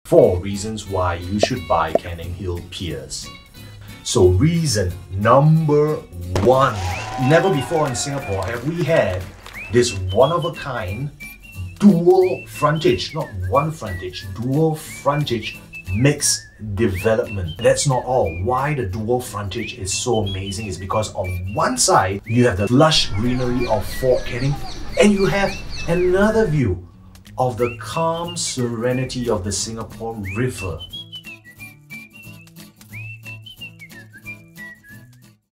4 reasons why you should buy Canning Hill Piers. So reason number 1. Never before in Singapore have we had this one-of-a-kind dual frontage, not one frontage, dual frontage mixed development. That's not all. Why the dual frontage is so amazing is because on one side you have the lush greenery of Fort Canning and you have another view of the calm serenity of the Singapore River.